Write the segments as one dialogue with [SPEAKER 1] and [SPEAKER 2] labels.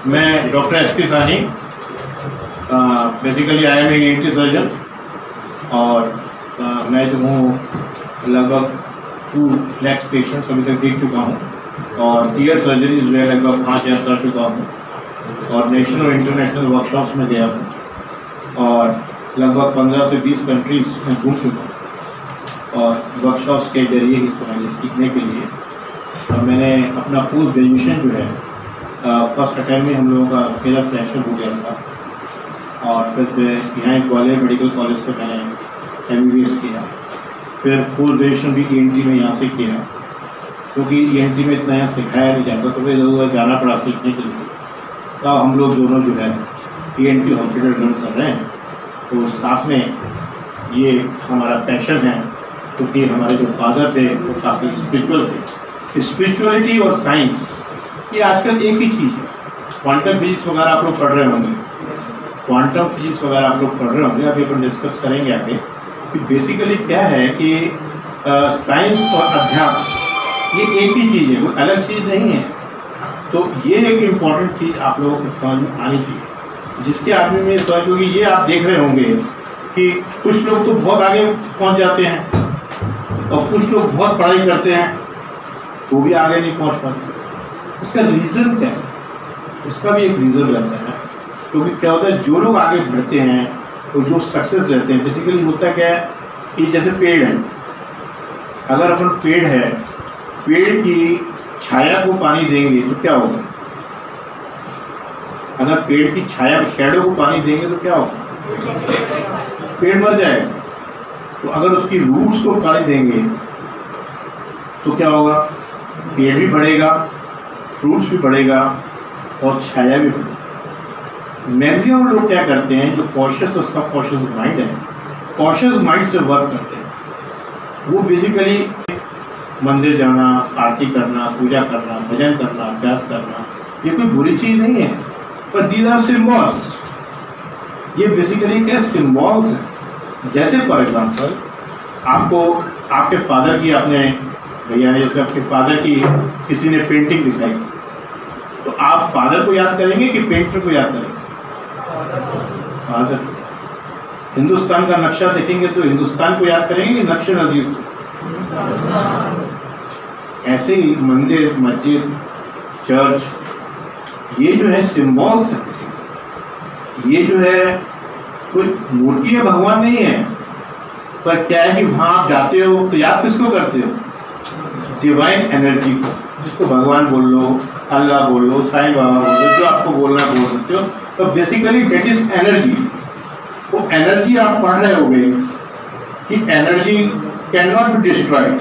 [SPEAKER 1] मैं doctor S P. Sani, basically I am ENT surgeon और मैं जो हूँ लगभग 2 लाख पेशेंट्स अभी तक देख चुका हूँ और ईयर सर्जरीज जो है लगभग 5,000 कर चुका हूँ और नेशनल और इंटरनेशनल वर्कशॉप्स में गया हूँ और लगभग 15 से 20 कंट्रीज में घूम चुका हूँ और वर्कशॉप्स के जरिए ही समझिए सीखने के लिए और मैंने अपना पोस्ट ग्रेजुएशन जो है फर्स्ट अटैम्प्ट में हम लोगों का पहला सिलेक्शन हो गया था और फिर यहाँ ग्वालियर मेडिकल कॉलेज से मैंने MBBS किया, फिर पोस्ट ग्रेजुएशन भी ENT में यहाँ से किया क्योंकि ENT में इतना यहाँ सिखाया नहीं जाता तो फिर ज़रूर जाना पड़ा सीखने के लिए। तो हम लोग दोनों जो है ENT हॉस्पिटल रन कर रहे हैं तो साथ में ये हमारा पैशन है क्योंकि हमारे जो फादर थे वो काफ़ी स्पिरिचुअल थे। स्पिरिचुअलिटी और साइंस ये आजकल एक ही चीज़ है। क्वांटम फिजिक्स वगैरह आप लोग पढ़ रहे होंगे, क्वांटम फिजिक्स वगैरह आप लोग पढ़ रहे होंगे, अभी अपन डिस्कस करेंगे आगे कि बेसिकली क्या है कि साइंस और अध्यात्म ये एक ही चीज़ है, कोई अलग चीज़ नहीं है। तो ये एक इम्पॉर्टेंट चीज़ आप लोगों को समझ में आनी चाहिए जिसके आदमी में समझ होगी। ये आप देख रहे होंगे कि कुछ लोग तो बहुत आगे पहुंच जाते हैं और कुछ लोग बहुत पढ़ाई करते हैं तो भी आगे नहीं पहुंच पाते। इसका रीज़न क्या है? इसका भी एक रीज़न रहता है क्योंकि क्या होता है जो लोग आगे बढ़ते हैं और जो सक्सेस रहते हैं बेसिकली होता क्या है कि जैसे पेड़ है, अगर अपन पेड़ है, पेड़ की छाया को पानी देंगे तो क्या होगा? अगर पेड़ की छाया शैडो को पानी देंगे तो क्या होगा? पेड़ मर जाएगा। तो अगर उसकी रूट्स को पानी देंगे तो क्या होगा? पेड़ भी बढ़ेगा, फ्रूट्स भी बढ़ेगा और छाया भी बढ़ेगी। मैक्सिमम लोग क्या करते हैं जो कॉन्शियस और सब कॉन्शियस माइंड है, कॉन्शियस माइंड से वर्क करते हैं। वो बेसिकली मंदिर जाना, आरती करना, पूजा करना, भजन करना, अभ्यास करना ये कोई बुरी चीज़ नहीं है, पर दीज आर सिम्बॉल्स। ये बेसिकली क्या सिम्बॉल्स हैं। जैसे फॉर एग्जांपल आपको आपके फादर की आपने भैया ने जैसे आपके फादर की किसी ने पेंटिंग दिखाई तो आप फादर को याद करेंगे कि पेंटर को याद करेंगे? फादर। हिंदुस्तान का नक्शा देखेंगे तो हिंदुस्तान को याद करेंगे कि नक्शा नजीज को? ऐसे ही मंदिर, मस्जिद, चर्च ये जो है सिम्बॉल्स है। ये जो है कोई मूर्ति है, भगवान नहीं है, पर क्या है कि वहाँ आप जाते हो तो याद किसको करते हो? डिवाइन एनर्जी को, जिसको भगवान बोल लो, अल्लाह बोल लो, साईं बाबा बोल लो, जो आपको बोलना बोल सकते हो। तो बेसिकली डेट इज एनर्जी। वो एनर्जी आप पढ़ रहे होगे कि energy cannot be destroyed,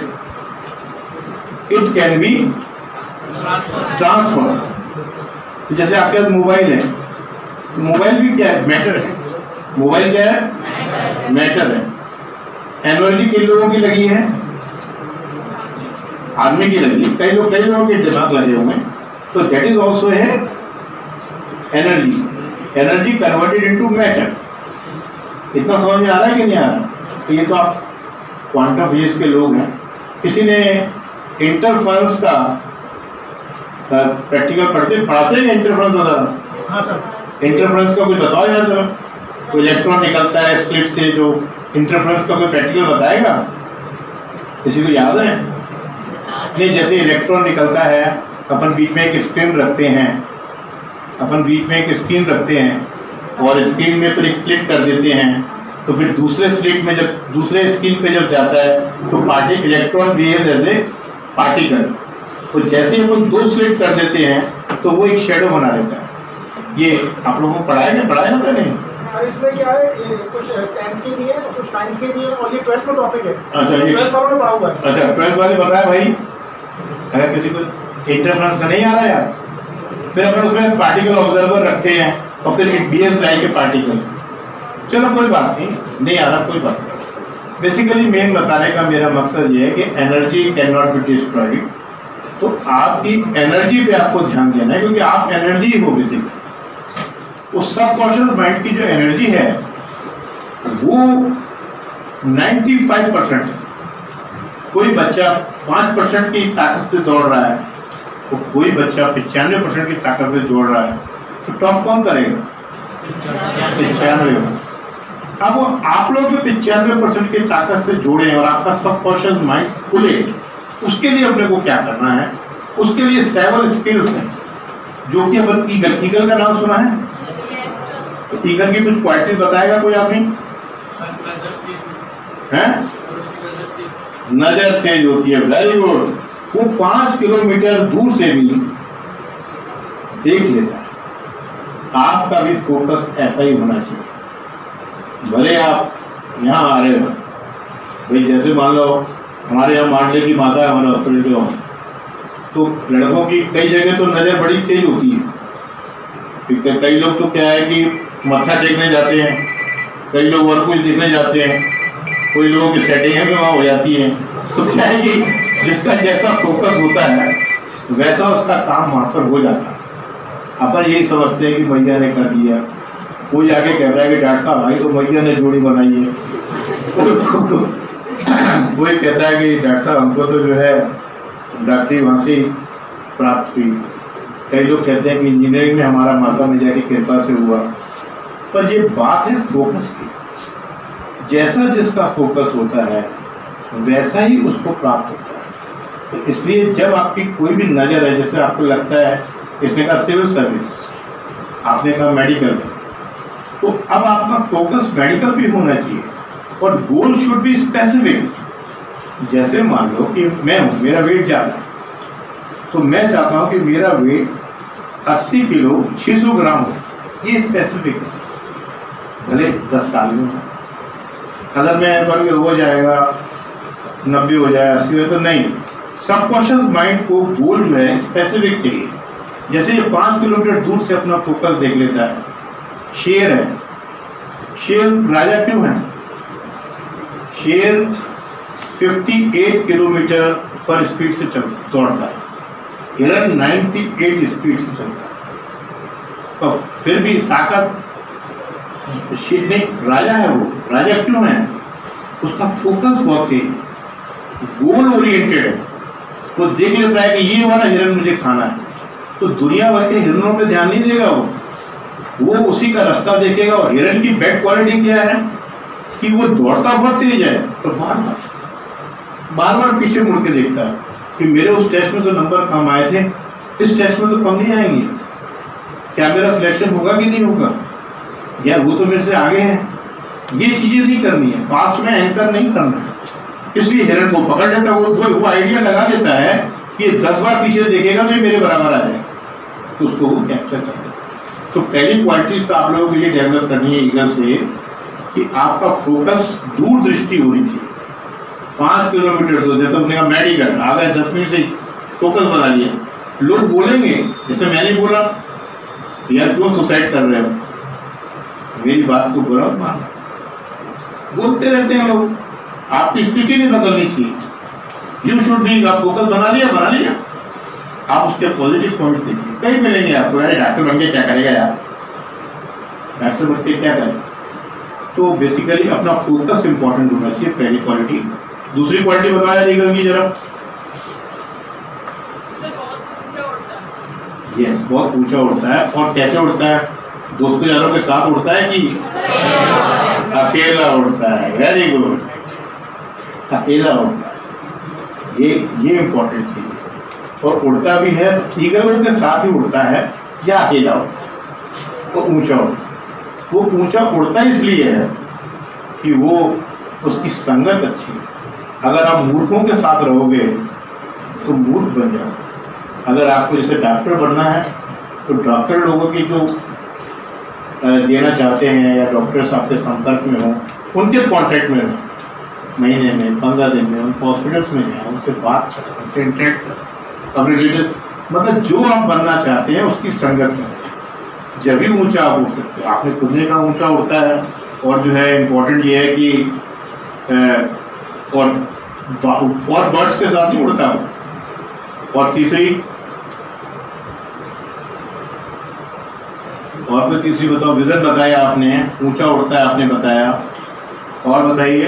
[SPEAKER 1] it can be transferred. जैसे आपके पास मोबाइल है तो मोबाइल भी क्या है? मैटर है। मोबाइल क्या है? मैटर है। एनर्जी किन लोगों की लगी है? आदमी की लगी। कई लोगों के दिमाग लगे हुए हैं तो दैट इज ऑल्सो है energy. Energy converted into matter. इतना समझ में आ रहा है कि नहीं आ रहा? तो ये तो आप क्वांटम फिजिक्स के लोग हैं। किसी ने इंटरफेरेंस का प्रैक्टिकल पढ़ाते हैं इंटरफेरेंस वगैरह? हाँ सर। इंटरफेरेंस का कुछ बताओ यार जरा। कोई इलेक्ट्रॉन निकलता है स्लिट से, जो इंटरफेरेंस का कोई प्रैक्टिकल बताएगा? किसी को याद है? नहीं, जैसे इलेक्ट्रॉन निकलता है, अपन बीच में एक स्क्रीन रखते हैं, और स्क्रीन में फिर एक स्लिट कर देते हैं तो फिर दूसरे स्लिट में जब दूसरे स्क्रीन पे जब जाता है तो electron behave as a particle. तो जैसे ही अपन 2 स्लिट कर देते हैं तो वो एक शेडो बना लेता है। ये आप लोगों को पढ़ाया था नहीं?
[SPEAKER 2] सर इसमें क्या है, कुछ 10th के लिए कुछ 9th के लिए और ये 12th का टॉपिक है।
[SPEAKER 1] अच्छा,
[SPEAKER 2] 12th वालों ने पढ़ा हुआ है।
[SPEAKER 1] अच्छा, 12th वाले बताया भाई। अगर किसी को इंटरफेरेंस का नहीं आ रहा यार, फिर अपन उसमें पार्टिकल ऑब्जर्वर रखते हैं और फिर it behaves like a particle. चलो कोई बात नहीं आ रहा, कोई बात नहीं। बेसिकली मेन बताने का मेरा मकसद ये है कि energy cannot be destroyed. तो आपकी एनर्जी पे आपको ध्यान देना है क्योंकि आप एनर्जी हो बेसिकली। उस सबकॉन्शियस माइंड की जो एनर्जी है वो 95% है। कोई बच्चा 5% की ताकत से दौड़ रहा है तो कोई बच्चा 95% की ताकत से दौड़ रहा है। तो टॉप कौन करेगा? 95। अब वो आप लोग जो 95% की ताकत से जोड़े और आपका सबकॉन्शियस माइंड खुले, उसके लिए अपने को क्या करना है? उसके लिए 7 स्किल्स हैं, जो कि अपन ईगल का नाम सुना है? तो ईगल की कुछ क्वालिटी बताएगा कोई आदमी? है? नजर तेज होती है, वेरी गुड। वो 5 किलोमीटर दूर से भी देख लेता है। आपका भी फोकस ऐसा ही होना चाहिए। भले आप यहाँ आ रहे हो भाई, जैसे मान लो हमारे यहाँ मांडले की माता है, हमारे हॉस्पिटल के वहाँ, तो लड़कों की कई जगह तो नज़र बड़ी तेज होती है, क्योंकि कई लोग तो क्या है कि मत्था टेकने जाते हैं, कई लोग और कुछ देखने जाते हैं, कोई लोगों की सेटिंग भी वहाँ हो जाती है। तो क्या है कि जिसका जैसा फोकस होता है वैसा उसका काम वहाँ पर हो जाता है। अपन यही समझते हैं कि भैया ने कर दिया, कोई आगे कहता है कि डॉक्टर साहब भाई तो भैया ने जोड़ी बनाई है, कोई कहता है कि डॉक्टर साहब हमको तो जो है डॉक्टरी वहाँ से प्राप्त हुई, कई लोग कहते हैं कि इंजीनियरिंग में हमारा माता में जाके कृपा से हुआ। पर ये बात है फोकस की, जैसा जिसका फोकस होता है वैसा ही उसको प्राप्त होता है। तो इसलिए जब आपकी कोई भी नज़र है, जैसे आपको लगता है, इसने कहा सिविल सर्विस, आपने कहा मेडिकल, तो अब आपका फोकस मेडिकल भी होना चाहिए और गोल शुड बी स्पेसिफिक। जैसे मान लो कि मैं हूँ, मेरा वेट ज़्यादा है, तो मैं चाहता हूँ कि मेरा वेट 80 किलो 600 ग्राम हो, ये स्पेसिफिक है। भले 10 साल में अगर मैं पर हो जाएगा 90 हो जाए 80 हो, तो नहीं, सबकॉन्शियस माइंड को गोल जो है स्पेसिफिक चाहिए। जैसे ये 5 किलोमीटर दूर से अपना फोकस देख लेता है, शेर है, शेर राजा क्यों है? शेर 58 किलोमीटर पर स्पीड से दौड़ता है, हिरन 98 स्पीड से चलता है, तो फिर भी ताकत शेर नहीं, राजा है वो। राजा क्यों है? उसका फोकस बहुत तेज, गोल ओरिएंटेड है, वो देख लेता है कि ये वाला हिरन मुझे खाना है, तो दुनिया भर के हिरनों पे ध्यान नहीं देगा वो उसी का रास्ता देखेगा। और हिरन की बैक क्वालिटी क्या है कि वो दौड़ता बहुत तेज है, तो बार बार पीछे मुड़ के देखता है कि मेरे उस टेस्ट में तो नंबर कम आए थे, इस टेस्ट में तो कम नहीं आएंगे, क्या मेरा सिलेक्शन होगा कि नहीं होगा, यार वो तो मेरे से आगे है। ये चीजें नहीं करनी है, पास्ट में एंकर नहीं करना है। इसलिए हिरन को पकड़ लेता है, वो आइडिया लगा लेता है कि 10 बार पीछे देखेगा तो ये मेरे बराबर आएगा, तो उसको वो कैप्चर कर देता है। तो पहली क्वालिटीज तो आप लोगों के लिए डेवलप करनी है ईगल से कि आपका फोकस दूर दृष्टि होनी चाहिए। 5 किलोमीटर दूर, जैसे अपने का मेडिकल आ गए 10 मिनट से फोकस बना लिया, लोग बोलेंगे, जैसे मैंने बोला यार क्यों सुसाइड कर रहे हो, मेरी बात को बुरा मान, बोलते रहते हैं लोग। आपकी स्थिति नहीं बदलनी चाहिए, यू शुड बी, आप फोकस बना लिया, आप उसके पॉजिटिव पॉइंट देखिए, कहीं मिलेंगे आपको। यार डॉक्टर बन के क्या करेगा यार, डॉक्टर बन के क्या करेगा? तो बेसिकली अपना फोकस इंपॉर्टेंट होना चाहिए, पहली क्वालिटी। दूसरी क्वालिटी बताया ईगल की जरा। यस, बहुत ऊंचा उड़ता है। और कैसे उड़ता है? दोस्तों यारों के साथ उड़ता है कि अकेला उड़ता है? वेरी गुड, अकेला उड़ता है, ये इंपॉर्टेंट चीज है। और उड़ता भी है, ईगल के साथ ही उड़ता है या अकेला उड़ता है, तो ऊंचा उड़ता है। वो ऊंचा उड़ता इसलिए है कि वो उसकी संगत अच्छी है। अगर आप मूर्खों के साथ रहोगे तो मूर्ख बन जाओगे। अगर आपको जैसे डॉक्टर बनना है तो डॉक्टर लोगों की जो देना चाहते हैं या डॉक्टर्स आपके संपर्क में हो, उनके कॉन्टैक्ट में हो, महीने में 15 दिन में उनको हॉस्पिटल्स में जाए, उनसे बात करें, उनसे इंटरेक्ट करें, अपने रिलेटेड, मतलब जो आप बनना चाहते हैं उसकी संगत में, जब भी ऊंचा आप उड़ सकते हो। आपने कूदने का ऊंचा उड़ता है। और जो है इम्पोर्टेंट ये है कि और बर्ड्स के साथ ही उड़ता हूँ। और तीसरी बताओ, विजन बताया आपने, ऊंचा उड़ता है आपने बताया, और बताइए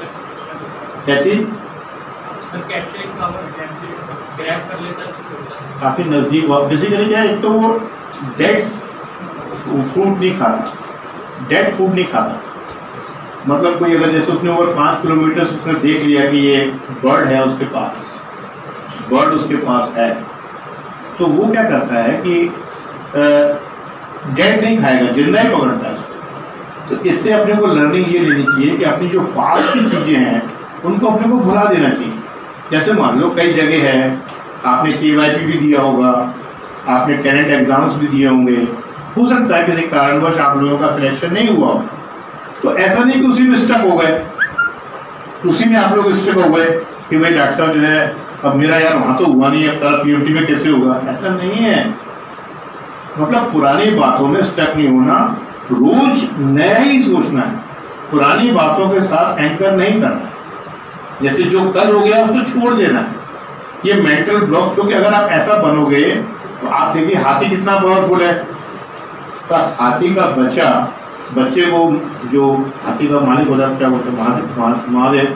[SPEAKER 1] क्या चीज? काफ़ी नज़दीक हुआ। बेसिकली क्या है, एक तो वो डेड फूड नहीं खाता, डेड फूड नहीं खाता। मतलब कोई अगर जैसे उसने ओवर 5 किलोमीटर उसने देख लिया कि ये बर्ड है उसके पास, बर्ड उसके पास है, तो वो क्या करता है कि डेड नहीं खाएगा, जिंदा ही पकड़ता है उसको। तो इससे अपने को लर्निंग ये लेनी चाहिए कि अपनी जो पास की चीज़ें हैं उनको अपने को भुला देना चाहिए। जैसे मान लो कई जगह है, आपने KYP भी दिया होगा, आपने टेनेंट एग्जाम्स भी दिए होंगे, हो सकता है किसी कारणवश आप लोगों का सिलेक्शन नहीं हुआ हो, तो ऐसा नहीं कि उसी में स्टक हो गए, उसी में आप लोग स्टक हो गए कि भाई डॉक्टर साहब जो है अब मेरा यार वहाँ तो हुआ नहीं, अब सारा PMT में कैसे होगा। ऐसा नहीं है। मतलब पुरानी बातों में स्टक नहीं होना, रोज नया ही सोचना है, पुरानी बातों के साथ एंकर नहीं करना है। जैसे जो कल हो गया उसको छोड़ देना है। ये मेंटल ब्लॉक, क्योंकि अगर आप ऐसा बनोगे तो आप देखिए हाथी कितना पावरफुल है। तो हाथी का बच्चे को, जो हाथी का मालिक होता है, क्या बोलते हैं,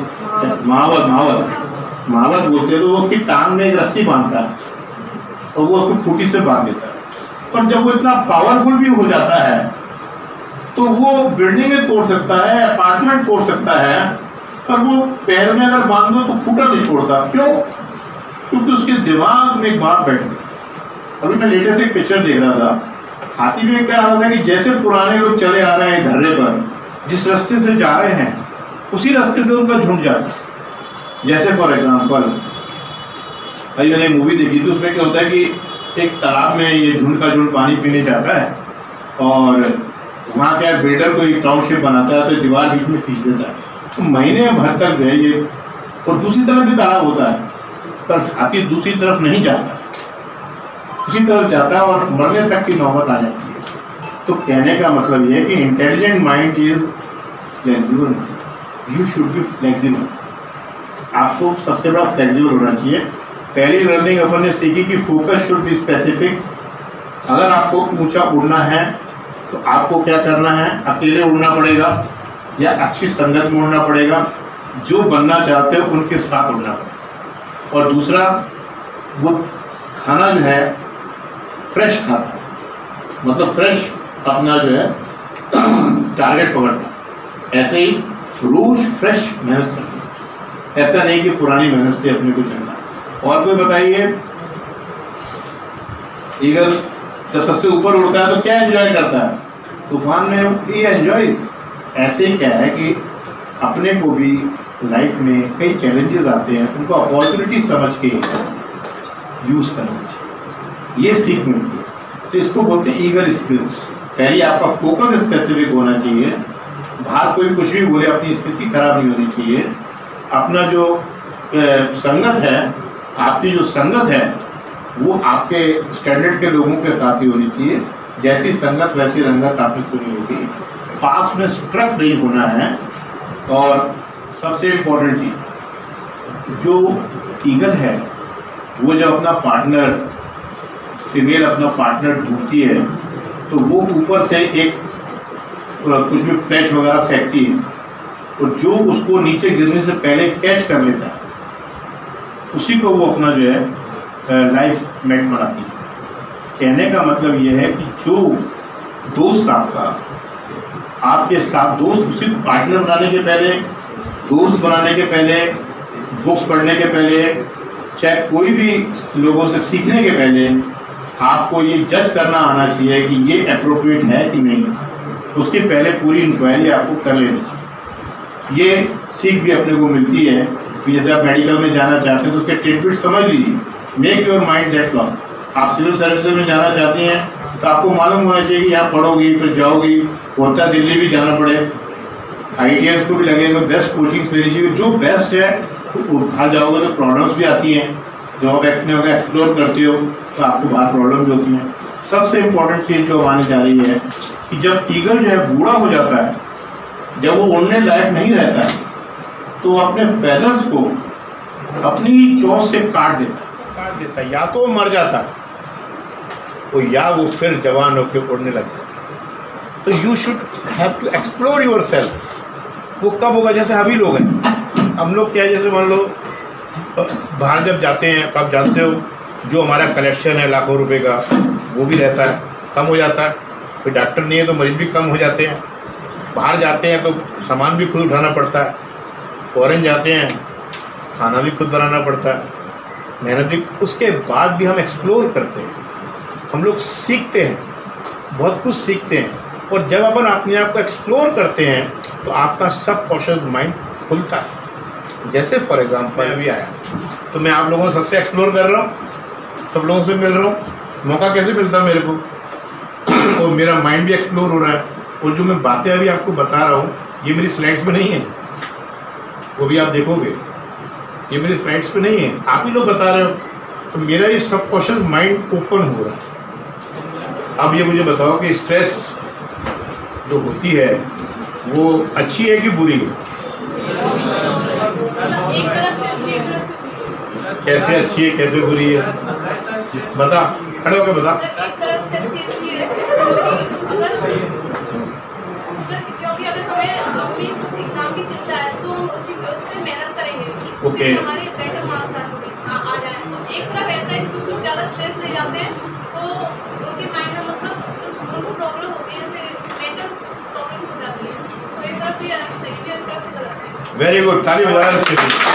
[SPEAKER 1] महावत बोलते हैं, तो वो उसकी टांग में एक रस्सी बांधता है और वो उसको खूंटी से बांध देता है। पर जब वो इतना पावरफुल भी हो जाता है तो वो बिल्डिंगें तोड़ सकता है, अपार्टमेंट तोड़ सकता है, पर वो पैर में अगर बांध दो तो खूंटा नहीं छोड़ता। क्यों? क्योंकि उसके दिमाग में एक बात बैठ गई। अभी मैं लेटेस्ट एक पिक्चर देख रहा था, हाथी में क्या हालत है कि जैसे पुराने लोग चले आ रहे हैं धर्रे पर, जिस रास्ते से जा रहे हैं उसी रास्ते से उनका झुंड जाता है। जैसे फॉर एग्जाम्पल अभी मैंने एक मूवी देखी थी, उसमें क्या होता है कि एक तालाब में ये झुंड का झुंड पानी पीने जाता है और वहाँ क्या बिल्डर कोई टाउनशिप बनाता है तो दीवार बीच में खींच देता है, तो महीने भर तक जो है ये, और दूसरी तरफ भी तालाब होता है पर हाथी दूसरी तरफ नहीं जाता, इसी तरफ जाता है और मरने तक की नौबत आ जाती है। तो कहने का मतलब ये है कि intelligent mind is flexible, you should be flexible. आपको सबसे बड़ा फ्लेक्सिबल होना चाहिए। पहली लर्निंग अपन ने सीखी कि फोकस शुड बी स्पेसिफिक। अगर आपको ऊंचा उड़ना है तो आपको क्या करना है, अकेले उड़ना पड़ेगा या अच्छी संगत में उड़ना पड़ेगा, जो बनना चाहते हो उनके साथ उड़ना पड़ेगा। और दूसरा, वो खाना जो है फ्रेश खाता, मतलब फ्रेश अपना जो है टारगेट पकड़ता। ऐसे ही रोज फ्रेश मेहनत करनी, ऐसा नहीं कि पुरानी मेहनत से अपने को चलना। और कोई बताइए, ईगल जब सबसे ऊपर उड़ता है तो क्या एंजॉय करता है? तूफान में ही एंजॉयज। ऐसे ही क्या है कि अपने को भी लाइफ में कई चैलेंजेस आते हैं, उनको अपॉर्चुनिटी समझ के यूज करना चाहिए, ये सीख मिलती है। तो इसको बोलते हैं ईगल स्किल्स। पहले आपका फोकस स्पेसिफिक होना चाहिए, बाहर कोई कुछ भी बोले अपनी स्थिति खराब नहीं होनी चाहिए। अपना जो संगत है, आपकी जो संगत है वो आपके स्टैंडर्ड के लोगों के साथ ही होनी चाहिए। जैसी संगत वैसी रंगत आपकी पूरी होगी। पास में स्ट्रक नहीं होना है। और सबसे इम्पोर्टेंट चीज, जो ईगल है वो जब अपना पार्टनर, फीमेल अपना पार्टनर ढूंढती है तो वो ऊपर से एक कुछ भी फ्लैश वगैरह फेंकती है और जो उसको नीचे गिरने से पहले कैच कर लेता है उसी को वो अपना जो है लाइफ मेट बनाती है। कहने का मतलब ये है कि जो दोस्त आपके साथ दोस्त, उसी पार्टनर बनाने के पहले, दोस्त बनाने के पहले, बुक्स पढ़ने के पहले, चाहे कोई भी लोगों से सीखने के पहले आपको ये जज करना आना चाहिए कि ये अप्रोप्रिएट है कि नहीं। उसके पहले पूरी इंक्वायरी आपको कर लेनी चाहिए। ये सीख भी अपने को मिलती है कि जैसे आप मेडिकल में जाना चाहते हैं तो उसके ट्रीटमेंट समझ लीजिए। Make your mind that long. आप सिविल सर्विसेज में जाना चाहते हैं तो आपको मालूम होना चाहिए कि यहाँ पढ़ोगी फिर जाओगी, होता दिल्ली भी जाना पड़े, ITIs को भी लगेगा, बेस्ट कोचिंग ले लीजिए, जो बेस्ट है तो बाहर जाओगे तो प्रॉब्लम्स भी आती हैं। जब आप एक्सप्लोर करते हो तो आपको बाहर प्रॉब्लम भी होती हैं। सबसे इम्पोर्टेंट चीज़ जो आने जा रही है कि जब ईगल जो है बूढ़ा हो जाता है, जब वो उड़ने लायक नहीं रहता है तो अपने फेदर्स को अपनी चोंच से काट देता है। या तो मर जाता है तो या वो फिर जवान होकर उड़ने लगता है। तो you should have to explore yourself. वो कब होगा? जैसे अभी लोग हैं, हम लोग क्या है, जैसे मान लो बाहर जब जाते हैं, आप जानते हो
[SPEAKER 3] जो हमारा कलेक्शन है लाखों रुपए का वो भी रहता है, कम हो जाता है। फिर डॉक्टर नहीं है तो मरीज भी कम हो जाते हैं। बाहर जाते हैं तो सामान भी खुद उठाना पड़ता है, फॉरेन जाते हैं खाना भी खुद बनाना पड़ता है, मेहनत भी। उसके बाद भी हम एक्सप्लोर करते हैं, हम लोग सीखते हैं, बहुत कुछ सीखते हैं। और जब अपन अपने आप को एक्सप्लोर करते हैं तो आपका सबकॉन्शियस माइंड खुलता है। जैसे फॉर एग्जांपल अभी आया तो मैं आप लोगों से सबसे एक्सप्लोर कर रहा हूँ, सब लोगों से मिल रहा हूँ, मौका कैसे मिलता मेरे को और मेरा माइंड भी एक्सप्लोर हो रहा है। और जो मैं बातें अभी आपको बता रहा हूँ ये मेरी स्लाइड्स में नहीं है, वो भी आप देखोगे, ये मेरी स्लाइड्स पे नहीं है, आप ही लोग बता रहे हो। तो मेरा ये सबकॉन्शियस माइंड ओपन हो रहा है। अब ये मुझे बताओ कि स्ट्रेस जो होती है वो अच्छी है कि बुरी है? कैसे अच्छी है कैसे बुरी है बता, खड़े होकर बता।
[SPEAKER 4] एक तरफ से अच्छी इसलिए है क्योंकि अगर हमें अपनी एग्जाम की चिंता है तो हम उस पर मेहनत करेंगे, उससे हमारे बेटर मार्क्स आ जाए। तो एक तरफ ऐसा है कि कुछ लोग ज़्यादा स्ट्रेस ले जाते हैं तो उनके माइंड में मतलब कुछ उनको प्रॉब्लम होती है, जैसे मेंटल प्रॉब्लम हो जाती है। तो एक तरफ से सही है, एक तरफ से गलत है।
[SPEAKER 3] वेरी गुड, ताली बजाना।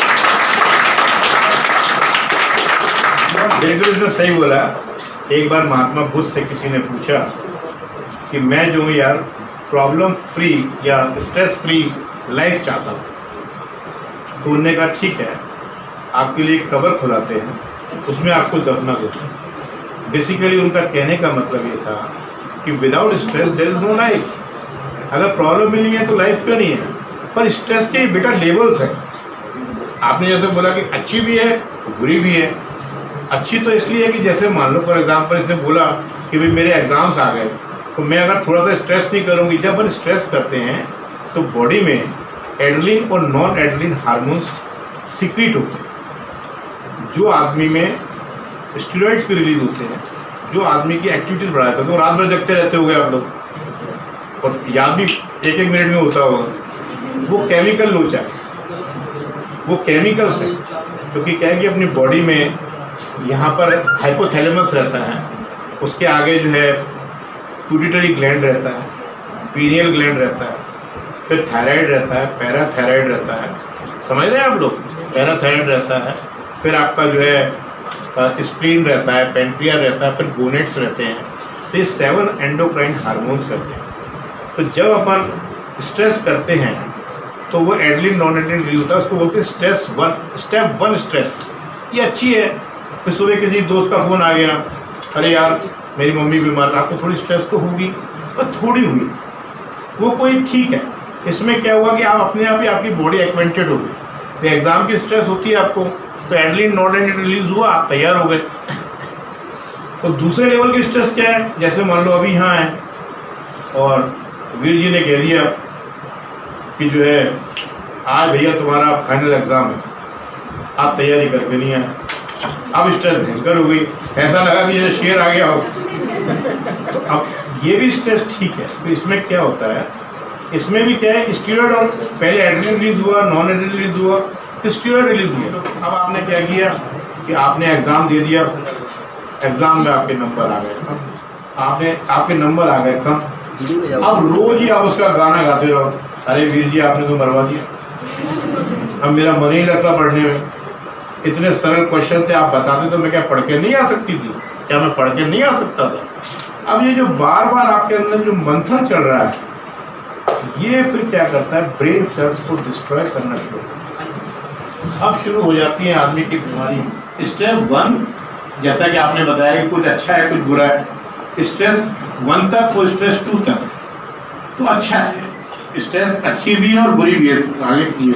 [SPEAKER 3] बिल्कुल इसने सही बोला। एक बार महात्मा बुद्ध से किसी ने पूछा कि मैं जो हूँ यार प्रॉब्लम फ्री या स्ट्रेस फ्री लाइफ चाहता हूँ, तो उन्होंने कहा ठीक है, आपके लिए कबर खुलाते हैं, उसमें आपको दफना देते हैं। बेसिकली उनका कहने का मतलब ये था कि without stress there is no life. अगर प्रॉब्लम ही नहीं है तो लाइफ क्यों नहीं है? पर स्ट्रेस के बेटा लेवल्स हैं। आपने जैसे बोला कि अच्छी भी है बुरी भी है। अच्छी तो इसलिए है कि जैसे मान लो फॉर एग्जांपल इसने बोला कि भाई मेरे एग्जाम्स आ गए, तो मैं अगर थोड़ा सा स्ट्रेस नहीं करूँगी, जब हम स्ट्रेस करते हैं तो बॉडी में एड्रेनलिन और नॉन एड्रेनलिन हार्मोन्स सीक्रेट होते हैं, जो आदमी में स्टेरॉइड्स भी रिलीज होते हैं, जो आदमी की एक्टिविटीज बढ़ाते हैं। तो रात भर जगते रहते होंगे आप लोग, और याद भी एक एक मिनट में होता होगा। वो केमिकल लोचा है, वो केमिकल्स है, क्योंकि क्या है कि अपनी बॉडी में यहाँ पर हाइपोथैलेमस रहता है, उसके आगे जो है पिट्यूटरी ग्लैंड रहता है, पीनियल ग्लैंड रहता है, फिर थायराइड रहता है, पैराथायराइड रहता है, समझ रहे हैं आप लोग? पैराथायराइड रहता है, फिर आपका जो है स्प्लीन रहता है, पेनक्रिया रहता है, फिर गोनेट्स रहते हैं। तो ये 7 एंडोक्राइन हार्मोन्स रहते हैं। तो जब अपन स्ट्रेस करते हैं तो वो एड्रेनलिन नॉन एड्रेनलिन रिलीज होता है, उसको बोलते हैं स्टेप 1 स्ट्रेस। ये अच्छी है। फिर सुबह किसी दोस्त का फ़ोन आ गया, अरे यार मेरी मम्मी बीमार, आपको थोड़ी स्ट्रेस तो होगी, पर थोड़ी हुई, वो कोई ठीक है। इसमें क्या हुआ कि आप अपने आप ही आपकी बॉडी एक्वेंटेड हो गई। तो एग्ज़ाम की स्ट्रेस होती है आपको, तो एड्रेनलिन नॉन एड्रेनलिन रिलीज हुआ, आप तैयार हो गए। तो दूसरे लेवल की स्ट्रेस क्या है? जैसे मान लो अभी यहाँ है और वीर जी ने कह दिया कि जो है आज भैया तुम्हारा फाइनल एग्ज़ाम है, आप तैयारी करके नहीं आए। अब स्ट्रेस भयंकर हो गई, ऐसा लगा कि जैसे शेर आ गया हो। तो अब ये भी स्ट्रेस ठीक है। तो इसमें क्या होता है, इसमें भी क्या है, स्टीरॉयड, और पहले एड्रेनलिन रिलीज हुआ, नॉन एड्रेनलिन रिलीज हुआ, फिर स्टीरॉयड रिलीज हुआ। अब आपने क्या किया कि आपने एग्ज़ाम दे दिया, एग्ज़ाम में आपके नंबर आ गए, आपके नंबर आ गए कम। अब रोज ही आप उसका गाना गाते रहो, अरे वीर जी आपने तो मरवा दिया, अब मेरा मन ही लगता पढ़ने में। इतने सरल क्वेश्चन थे, आप बताते तो मैं क्या पढ़ के नहीं आ सकती थी? क्या मैं पढ़ के नहीं आ सकता था? अब ये जो बार बार आपके अंदर जो मंथन चल रहा है, ये फिर क्या करता है, ब्रेन सेल्स को डिस्ट्रॉय करना शुरू करता है। अब शुरू हो जाती है आदमी की बीमारी। स्टेप 1, जैसा कि आपने बताया कि कुछ अच्छा है कुछ बुरा है, स्ट्रेस 1 तक और स्ट्रेस 2 तक तो अच्छा है। स्ट्रेस अच्छी भी है और बुरी भी है, आगे की।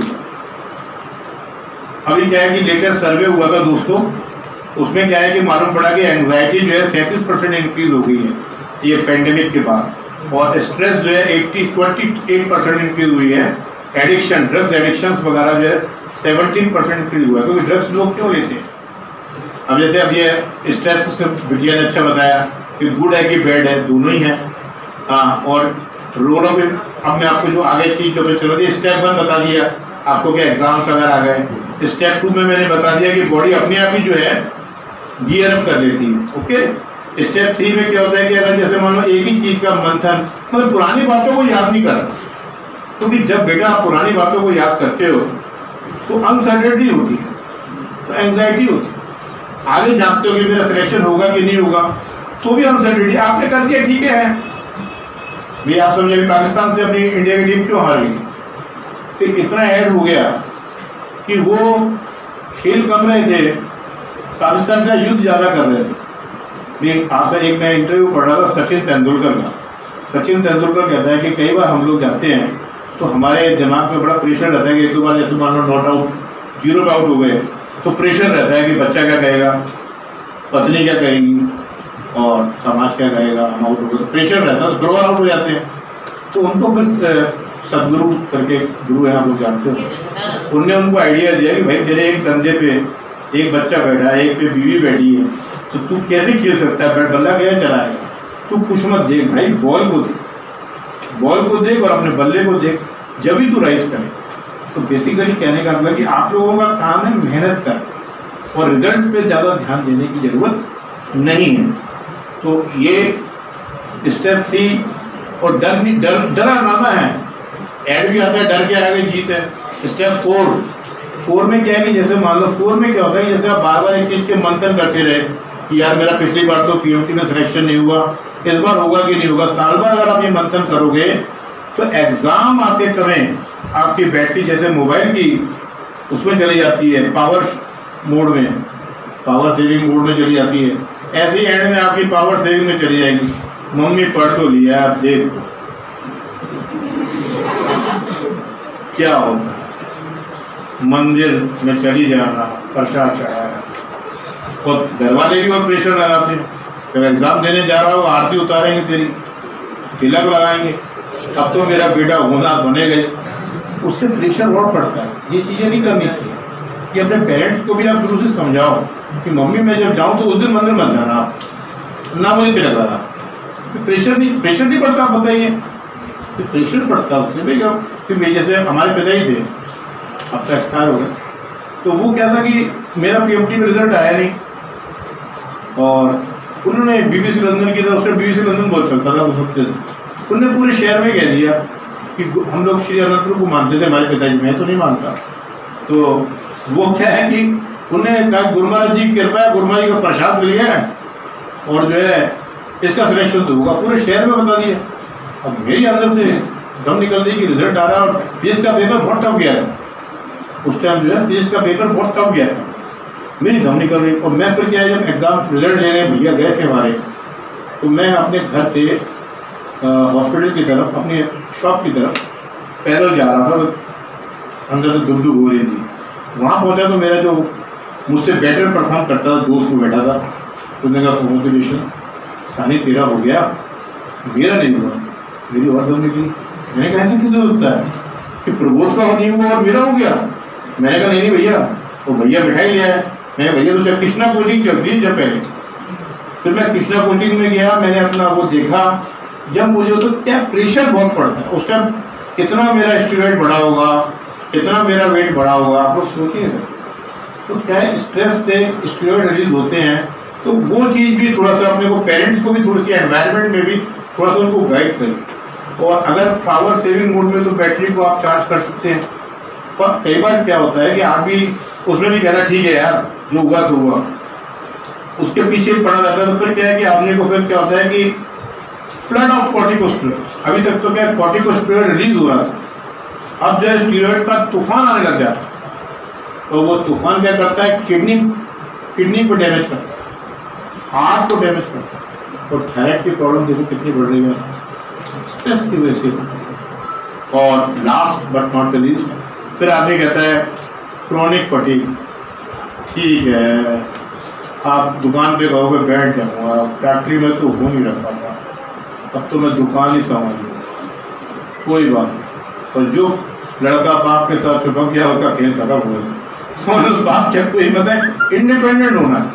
[SPEAKER 3] अभी क्या है कि लेटेस्ट सर्वे हुआ था दोस्तों, उसमें क्या है कि मालूम पड़ा कि एंजाइटी जो है 37% इंक्रीज हो गई है ये पेंडेमिक के बाद, और स्ट्रेस जो है 28% इंक्रीज हुई है। एडिक्शन, ड्रग्स एडिक्शन वगैरह जो है 17% इंक्रीज हुआ है। क्योंकि ड्रग्स लोग क्यों लेते हैं? अब जैसे अब ये स्ट्रेस को विजय ने अच्छा बताया कि गुड है कि बैड है, दोनों ही है। हाँ, और रोनों में अब मैं आपको जो आगे चीज जो चलो दी, स्टेप 1 बता दिया आपको कि एग्जाम्स अगर आ गए। स्टेप 2 में मैंने बता दिया कि बॉडी अपने आप ही जो है
[SPEAKER 1] गियर अप कर लेती है। ओके, स्टेप 3 में क्या होता है कि अगर जैसे मान लो एक ही चीज का मंथन, मतलब पुरानी बातों को याद नहीं कर रहा, क्योंकि जब बेटा आप पुरानी बातों को याद करते हो तो अनसर्टेनिटी होती है, तो एंजाइटी होती है, आगे जानते हो कि मेरा सिलेक्शन होगा कि नहीं होगा, तो भी अनसर्टेनिटी। आपने कर दिया ठीक है भाई, आप समझे पाकिस्तान से अपनी इंडिया की टीम क्यों हार गई, तो इतना ऐड हो गया कि वो खेल कम रहे थे, पाकिस्तान का युद्ध ज्यादा कर रहे थे। आपका एक मैं इंटरव्यू पढ़ रहा था सचिन तेंदुलकर का। सचिन तेंदुलकर कहता है कि कई बार हम लोग जाते हैं तो हमारे दिमाग में बड़ा प्रेशर रहता है कि एक दो बार जैसे मान लो नॉट आउट, 0 पे आउट हो गए, तो प्रेशर रहता है कि बच्चा क्या कहेगा, पत्नी क्या कहेगी, और समाज क्या कहेगा, हम आउट हो गए, प्रेशर रहता है, तो आउट हो जाते हैं। तो उनको फिर सदगुरु करके गुरु है, आप लोग जानते हो, उनने उनको आइडिया दिया कि भाई तेरे एक कंधे पे एक बच्चा बैठा है, एक पे बीवी बैठी है, तो तू कैसे खेल सकता है, बैट बल्ला क्या चलाएगा, तू कुछ मत देख भाई, बॉल को देख और अपने बल्ले को देख, जब भी तू राइज करे। तो बेसिकली कहने का मतलब कि आप लोगों का काम है मेहनत कर और रिजल्ट्स पे ज़्यादा ध्यान देने की जरूरत नहीं है। तो ये स्टेप 3 और डर आना है, ऐड भी आता है, डर के आगे जीत है। स्टेप 4 में क्या है कि जैसे मान लो 4 में क्या होता है, जैसे आप बार बार एक चीज के मंथन करते रहे कि यार मेरा पिछली बार तो पीएमटी में सिलेक्शन नहीं हुआ, इस बार होगा कि नहीं होगा, साल भर अगर आप ये मंथन करोगे तो एग्जाम आते समय आपकी बैटरी जैसे मोबाइल की उसमें चली जाती है, पावर मोड में, पावर सेविंग मोड में चली जाती है, ऐसे ही एंड में आपकी पावर सेविंग में चली जाएगी। मम्मी पढ़ तो लिया, आप देख क्या होता है, मंदिर में चली जाना, प्रसाद चढ़ाया, और घर वाले भी और प्रेशर लगाते हैं, जब एग्जाम देने जा रहा हो आरती उतारेंगे तेरी, तिलक लगाएंगे, अब तो मेरा बेटा होनहार बनेगा, उससे प्रेशर बहुत पड़ता है। ये चीज़ें नहीं करनी चाहिए कि अपने पेरेंट्स को भी आप शुरू से समझाओ कि मम्मी मैं जब जाऊँ तो उस दिन मंदिर मत जाना आप, ना मुझे तिलक लगा, प्रेशर नहीं पड़ता, आप बताइए, तो प्रेशर पड़ता है उसमें भैया। फिर जैसे हमारे पिता ही थे, अब तो एक्सपायर हो गए, तो वो क्या था कि मेरा पीएमटी में रिजल्ट आया नहीं, और उन्होंने बीबीसी लंदन की तरफ, उसमें बीबीसी लंदन बहुत चलता था उस वक्त, उन्होंने पूरे शहर में कह दिया कि हम लोग श्री अनंतपुर को मानते थे, हमारे पिताजी, मैं तो नहीं मानता। तो वो क्या है कि उन्होंने कहा गुरु महाराज जी की कृपा है, गुरु महाराज जी का प्रसाद मिल गया और जो है इसका सिलेक्शन तो होगा, पूरे शहर में बता दिया। अब मेरी अंदर से दम निकल गई कि रिजल्ट आ रहा है, और फिजिक्स का पेपर बहुत टफ गया है उस टाइम, जो है फिजिक्स का पेपर बहुत टफ गया है, मेरी दम निकल रही। और मैं फिर क्या है, जब एग्जाम रिजल्ट लेने भैया गए थे हमारे, तो मैं अपने घर से हॉस्पिटल की तरफ, अपनी शॉप की तरफ पैदल जा रहा था, तो अंदर से दुब हो रही थी। वहाँ पहुँचा तो मेरा जो मुझसे बेटर परफॉर्म करता था दोस्त को बैठा था, तो मैंने कहा कॉन्ग्रेचुलेशन सानी तेरा हो गया, मेरा नहीं हुआ, मेरी और दम निकली। मैंने कहा ऐसे कैसे होता है कि प्रबोध का नहीं हुआ और मेरा हो गया। मैंने कहा नहीं भैया, तो भैया मिठाई लिया है। मैंने भैया तो जब कृष्णा कोचिंग चलती है जब पहले, फिर मैं कृष्णा कोचिंग में गया, मैंने अपना वो देखा, जब मुझे तो क्या प्रेशर बहुत पड़ता है उस टाइम, कितना मेरा स्टूडेंट बढ़ा होगा, कितना मेरा वेट बढ़ा होगा, आप लोग सोचिए सर। तो क्या है, स्ट्रेस से स्टूडेंट रिलीज होते हैं, तो वो चीज़ भी थोड़ा सा अपने को, पेरेंट्स को भी थोड़ी सी एनवायरनमेंट में भी थोड़ा सा उनको गाइड करें। और अगर पावर सेविंग मोड में तो बैटरी को आप चार्ज कर सकते हैं, पर कई बार क्या होता है कि आप भी उसमें भी कहना ठीक है यार जो हुआ तो हुआ, उसके पीछे पड़ा रहता है। तो फिर क्या है कि आदमी को फिर क्या होता है कि फ्लड ऑफ कॉर्टिकोस्टेरॉइड, अभी तक तो क्या कॉर्टिकोस्टेरॉइड रिलीज हो रहा था, अब जो है स्टेरॉइड का तूफान आने लग जाता है। तो वो तूफान क्या करता है, किडनी को डैमेज करता है, हार्ट को डैमेज करता है, और थायराइड की प्रॉब्लम देखो कितनी बढ़ रही है, स्ट्रेस की वजह से। और last but not the least, फिर आदमी कहता है क्रोनिक फटीग। ठीक है, आप दुकान पे कहोगे बैठ जाऊँगा, फैक्ट्री में तो हो नहीं रखा था, अब तो मैं दुकान ही संभाल लूँ, कोई बात नहीं। और जो लड़का बाप के साथ चिपक गया उसका खेल खत्म हो गया, और उस बाप के कोई बताए इंडिपेंडेंट होना है।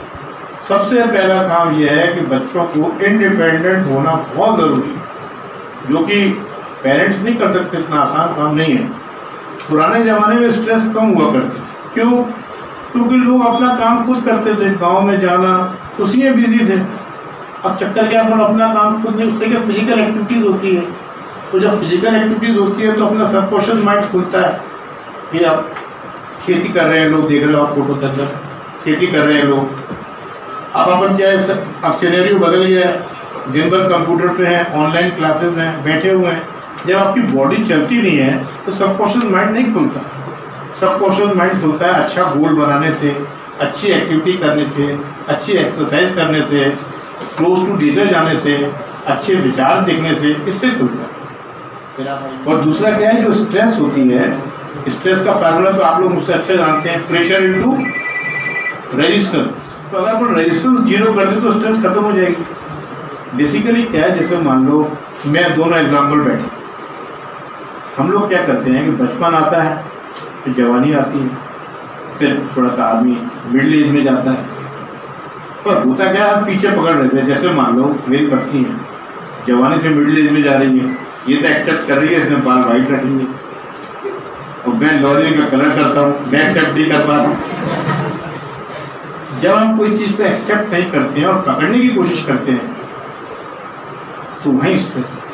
[SPEAKER 1] सबसे पहला काम यह है कि बच्चों को इंडिपेंडेंट होना बहुत ज़रूरी है, जो कि पेरेंट्स नहीं कर सकते, इतना आसान काम नहीं है। पुराने ज़माने में स्ट्रेस कम हुआ करती, क्यों क्योंकि लोग अपना काम खुद करते थे, गांव में जाना उसी में बिजी थे। अब चक्कर क्या, अपन अपना काम खुद नहीं, उससे क्या फिजिकल एक्टिविटीज़ होती है। तो जब फिजिकल एक्टिविटीज़ होती है तो अपना सबकॉन्शियस माइंड खुलता है कि आप खेती कर रहे हैं, लोग देख रहे हो, आप फोटो के अंदर खेती कर रहे हैं लोग। अब अपन क्या है, अब सिनेरियो बदल गया है, दिन भर कंप्यूटर पे हैं, ऑनलाइन क्लासेस हैं, बैठे हुए हैं। जब आपकी बॉडी चलती नहीं है तो सबकॉन्शियस माइंड नहीं खुलता। सबकॉन्शियस माइंड खुलता है अच्छा गोल बनाने से, अच्छी एक्टिविटी करने से, अच्छी एक्सरसाइज करने से, क्लोज टू नेचर जाने से, अच्छे विचार देखने से, इससे खुलता है। और दूसरा क्या है, जो स्ट्रेस होती है, स्ट्रेस का फार्मूला तो आप लोग मुझसे अच्छे जानते हैं, प्रेशर इनटू रेजिस्टेंस। तो अगर अपन रेजिस्टेंस 0 कर दें तो स्ट्रेस खत्म हो जाएगी। बेसिकली क्या है, जैसे मान लो मैं दोनों एग्जाम्पल बैठे, हम लोग क्या करते हैं कि बचपन आता है, फिर जवानी आती है, फिर थोड़ा सा आदमी मिडिल एज में जाता है। पर होता क्या है, पीछे पकड़ रहे थे। जैसे मान लो मेरी पत्नी है, जवानी से मिडिल एज में जा रही है, ये तो एक्सेप्ट कर रही है इसने बाल वाइट रखेंगे, और मैं लॉरियल का कलर करता हूँ, मैं एक्सेप्ट नहीं कर पा रहा हूँ। जब हम कोई चीज़ को एक्सेप्ट नहीं करते हैं और पकड़ने की कोशिश करते हैं तो वहीं स्ट्रेस है।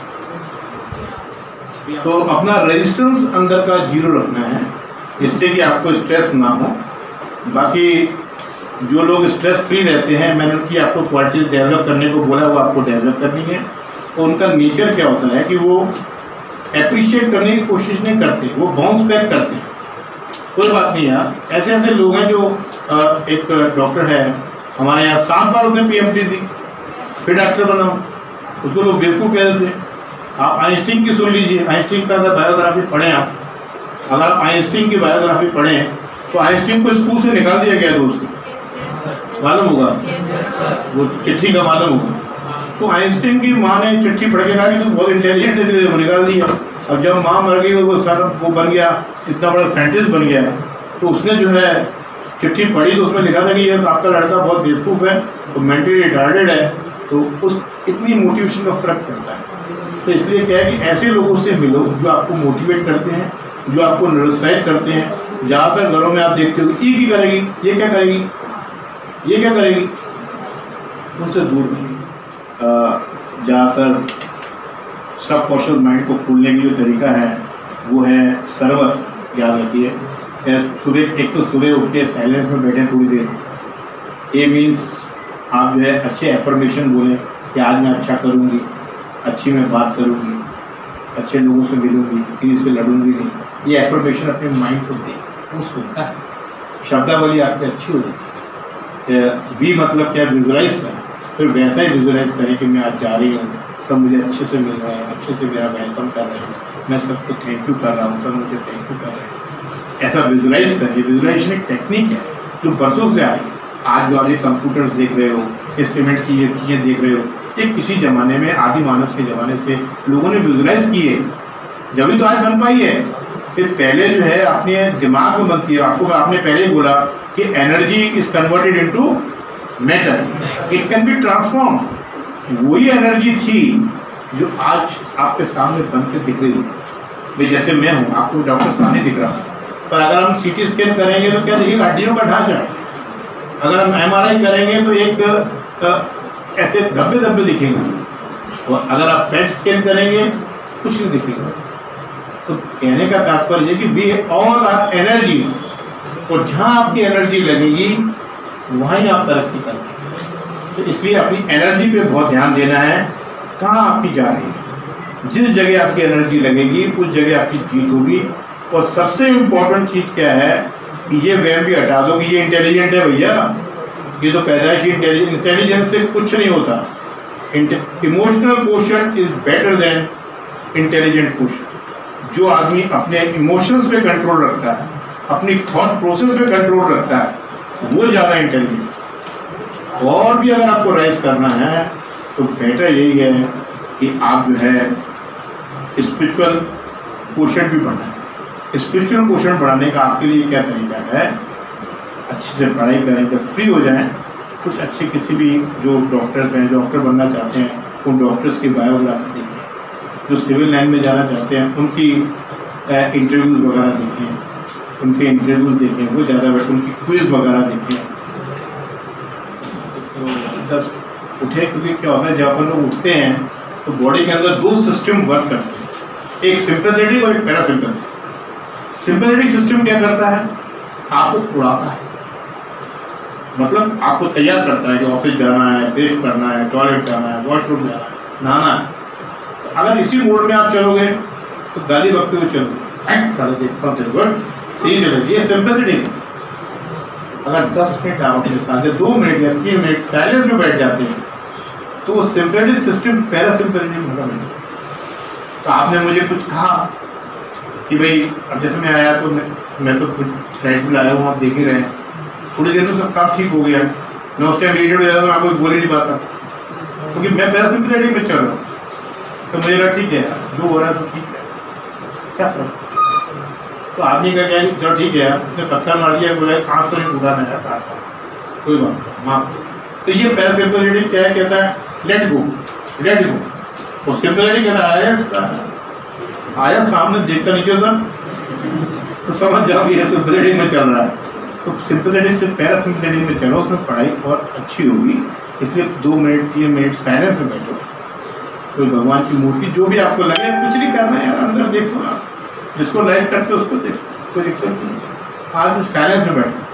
[SPEAKER 1] तो अपना रेजिस्टेंस अंदर का 0 रखना है, जिससे कि आपको स्ट्रेस ना हो। बाकी जो लोग स्ट्रेस फ्री रहते हैं, मैंने उनकी आपको क्वालिटीज डेवलप करने को बोला, वो आपको डेवलप करनी है। तो उनका नेचर क्या होता है कि वो एप्रिशिएट करने की कोशिश नहीं करते, वो बाउंस बैक करते हैं। कोई बात नहीं यार, ऐसे ऐसे लोग हैं जो एक डॉक्टर है हमारे यहाँ, 7 बार उसने PhD दी, फिर डॉक्टर बना, उसको लोग बेवकूफ़ कह देते हैं। आप आइंस्टीन की सुन लीजिए, आइंस्टीन का अगर बायोग्राफी पढ़ें आप, अगर आप आइंस्टीन की बायोग्राफी पढ़ें तो आइंस्टीन को स्कूल से निकाल दिया गया दोस्त, मालूम होगा, वो चिट्ठी का मालूम होगा। तो आइंस्टीन की माँ ने चिट्ठी पढ़ के कहा कि तू बहुत इंटेलिजेंट है, वो निकाल दिया। अब जब माँ मर गई और वो सर वो बन गया, इतना बड़ा साइंटिस्ट बन गया, तो उसने जो है चिट्ठी पढ़ी तो उसमें लिखा था कि ये आपका लड़का बहुत बेवकूफ़ है, तो मेंटली रिटार्डेड है। तो उस इतनी मोटिवेशन का फ़र्क पड़ता है। तो इसलिए क्या है कि ऐसे लोगों से मिलो जो आपको मोटिवेट करते हैं, जो आपको निरुत्साहित करते हैं। ज़्यादातर घरों में आप देखते हो ये की करेगी, ये क्या करेगी, ये क्या करेगी, उनसे दूर नहीं। ज़्यादातर सबकॉन्शियस माइंड को खोलने की जो तरीका है वो है सर्वस, याद रखिए। सुबह एक तो सुबह उठ के साइलेंस में बैठे थोड़ी देर। ए मीन्स आप जो है अच्छे एफर्मेशन बोलें कि आज मैं अच्छा करूँगी, अच्छी मैं बात करूँगी, अच्छे लोगों से मिलूँगी, किसी से लड़ूंगी नहीं। ये एफर्मेशन अपने माइंड को दे, वो सुनता है, शब्दावली आपकी अच्छी हो जाती है। बी मतलब क्या, विजुलाइज करें, फिर वैसा ही विजुलाइज करें कि मैं आज जा रही हूँ, सब मुझे अच्छे से मिल रहे हैं, अच्छे से मेरा वेलकम कर रहे हैं, मैं सबको थैंक यू कर रहा हूँ, सब मुझे थैंक यू कर रहे हैं। ऐसा विजुलाइज करिए। विजुलाइजेशन एक टेक्निक है जो बरसों से आ रही है। आज जो आप ये कंप्यूटर्स देख रहे हो, ये सीमेंट की ये चीज़ें देख रहे हो, ये किसी ज़माने में आदि मानस के ज़माने से लोगों ने विजुलाइज किए, जब भी तो आज बन पाई है। फिर पहले जो है अपने दिमाग में बनती है। आपको आपने पहले ही बोला कि energy is converted into matter, it can be transform. वही एनर्जी थी जो आज आपके सामने बन के दिख रही है। जैसे मैं हूँ, आपको डॉक्टर सामने दिख रहा हूँ, पर अगर हम CT स्कैन करेंगे तो क्या देखिए, हड्डियों का ढांचा है। अगर हम MRI करेंगे तो एक ऐसे धब्बे धब्बे दिखेंगे, और अगर आप PET स्कैन करेंगे कुछ नहीं दिखेगा। तो कहने का तात्पर्य है कि वी ऑल आर एनर्जीज, और जहाँ आपकी एनर्जी लगेगी वहीं आप तरक्की करेंगे। तो इसलिए अपनी एनर्जी पे बहुत ध्यान देना है, कहाँ आपकी जा रही है। जिस जगह आपकी एनर्जी लगेगी उस जगह आपकी जीत होगी। और सबसे इम्पोर्टेंट चीज़ क्या है कि ये वहम भी हटा दो कि ये इंटेलिजेंट है भैया, ये तो पैदाइशी इंटेलिजेंस से कुछ नहीं होता। Emotional quotient is better than intelligent quotient. जो आदमी अपने इमोशंस पे कंट्रोल रखता है, अपनी थॉट प्रोसेस पे कंट्रोल रखता है, वो ज़्यादा इंटेलिजेंट। और भी अगर आपको राइज करना है तो बेटर यही है कि आप जो है स्पिरिचुअल क्वोशंट भी बढ़ाएं। स्पिरिचुअल क्वोशंट बढ़ाने का आपके लिए क्या तरीका है, अच्छे से पढ़ाई करें, जब फ्री हो जाएं कुछ अच्छे किसी भी जो डॉक्टर्स हैं, जो डॉक्टर बनना चाहते हैं, उन डॉक्टर्स की बायोग्राफी देखें। जो सिविल लाइन में जाना चाहते हैं उनकी इंटरव्यूज वगैरह देखें। उनके इंटरव्यूज देखें, वो ज़्यादा बेटर, उनकी क्विज वगैरह देखें। तो 10 उठे, क्योंकि क्या होता है जब अपन लोग उठते हैं तो बॉडी के अंदर 2 सिस्टम वर्क करते हैं, एक सिंपैथेटिक और एक पैरासिम्पैथेटिक। सिंपैथेटिक सिस्टम क्या करता है, आपको उड़ाता है, मतलब आपको तैयार करता है कि ऑफिस जाना है, पेस्ट करना है, टॉयलेट जाना है, वॉशरूम जाना है, नहाना है। तो अगर इसी मोड में आप चलोगे तो गाली बकते हुए चलोगे, देखता हूँ तेरे को ये सिंपैथेटिक। अगर 10 मिनट आप अपने साथ 2 मिनट या 3 मिनट साइलेंस में बैठ जाते हैं तो वो सिंपैथेटिक सिस्टम पैरासिम्पैथेटिक में होगा। तो आपने मुझे कुछ कहा कि भाई अब जैसे मैं आया तो मैं तो कुछ फ्लाइट में लाया हूँ, आप देख ही रहे हैं, थोड़ी देर में सब काम ठीक हो गया, मैं उस टाइम इरिटेट हो जाता हूँ, आपको बोल ही नहीं पाता क्योंकि मैं पैरासिम्पैथेटिक में चल रहा हूँ। तो मुझे लगा ठीक है जो हो रहा है तो ठीक है, क्या फर्क। तो आदमी का क्या है, चलो ठीक है उसने पत्थर मार दिया, बोला कांच तो नहीं टूटा ना यार, कोई बात नहीं माफ। तो ये पैरासिम्पैथेटिक क्या है, कहता है लेट गो लेट गो। और सिम्पैथेटिक कहता है आया सामने देखता नीचे होता तो समझ जाओ ये सिम्पैथेटिक में चल रहा है। तो सिम्पैथेटिक से पैरासिम्पैथेटिक में चलो, उसमें पढ़ाई बहुत अच्छी होगी। इसलिए 2 मिनट 3 मिनट साइलेंस में बैठो, कोई भगवान की मूर्ति जो भी आपको लगे, कुछ नहीं करना है यार, अंदर देखो ना, जिसको लाइक करते हो उसको देखो, कोई दिक्कत नहीं। आज साइलेंस में बैठो,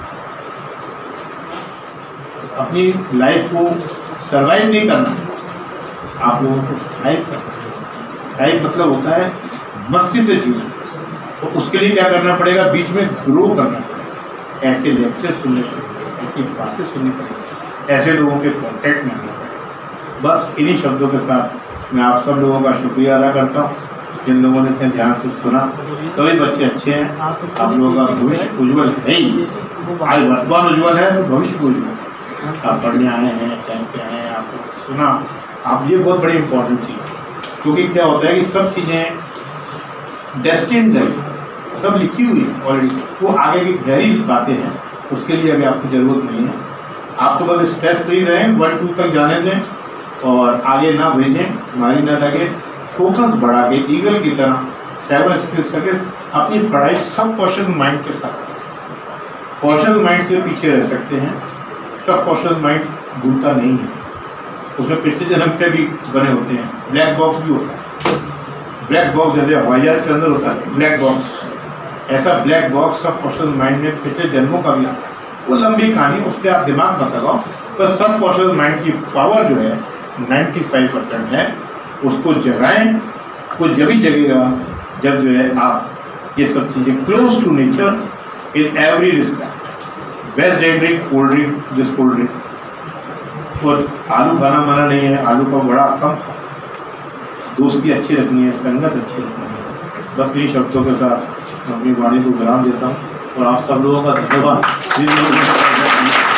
[SPEAKER 1] अपनी लाइफ को सर्वाइव नहीं करना, आप लोगों को थ्राइव करना है। थ्राइव मतलब होता है मस्ती से जीना, तो उसके लिए क्या करना पड़ेगा, बीच में ग्रो करना पड़ेगा, ऐसे लेक्चर सुनने पड़ेंगे, ऐसी बातें सुननी पड़ेगी, ऐसे लोगों के कॉन्टेक्ट में आना पड़ेगा। बस इन्हीं शब्दों के साथ मैं आप सब लोगों का शुक्रिया अदा करता हूँ जिन लोगों ने इतने ध्यान से सुना। सभी बच्चे अच्छे हैं, आप लोगों का भविष्य उज्ज्वल है ही, आज वर्तमान उज्ज्वल है तो भविष्य उज्ज्वल है। आप पढ़ने आए हैं, टाइम पे आए हैं, आपको सुना, आप ये बहुत बड़ी इंपॉर्टेंट चीज़ है। क्योंकि क्या होता है कि सब चीज़ें डेस्टिन्ड है, सब लिखी हुई है ऑलरेडी, वो आगे की गहरी बातें हैं, उसके लिए अभी आपको ज़रूरत नहीं है। आपको बस स्ट्रेस फ्री रहें, 1-2 तक जाने दें और आगे ना भेजें, हमारी ना लगे, फोकस बढ़ा के ईगल की तरह 7 स्किल्स करके अपनी पढ़ाई सब क्वेश्चन माइंड के साथ, क्वेश्चन माइंड से पीछे रह सकते हैं, सब क्वेश्चन माइंड भूलता नहीं है, उसमें पिछले जन्म पे भी बने होते हैं, ब्लैक बॉक्स भी होता है। ब्लैक बॉक्स जैसे हवाई जहाज के अंदर होता है ब्लैक बॉक्स, ऐसा black box subconscious mind में पिछले जन्मों का भी आता है। वो लंबी कहानी, उस पर आप दिमाग मत लगाओ, बस सब क्वेश्चन माइंड की पावर जो है 95% है, उसको जगाएं। वो जब ही जगेगा जब जो है आप ये सब चीज़ें close to nature in every respect, veg drink, cold drink, this cold drink, और आलू खाना मना नहीं है, आलू का बड़ा कम, दोस्ती अच्छी रखनी है, संगत अच्छी रखनी है। बस इन शब्दों के साथ अपनी वाणी को विराम देता हूँ और आप सब लोगों का धन्यवाद।